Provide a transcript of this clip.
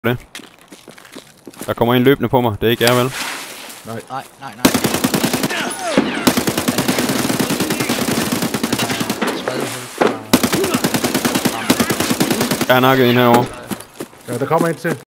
det. Der kommer en løbende på mig. Det er ikke jer, vel? Nej. Jeg har nakket en herovre. Ja, der kommer en til.